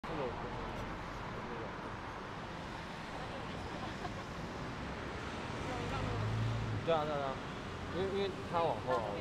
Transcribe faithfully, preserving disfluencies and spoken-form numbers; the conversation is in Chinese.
这个我不能，这个。对啊对啊，因为因为它往后啊。